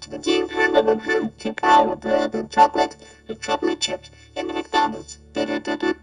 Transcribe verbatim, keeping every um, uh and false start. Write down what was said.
Would you handle and hand to buy a bread and chocolate with chocolate chips in McDonald's?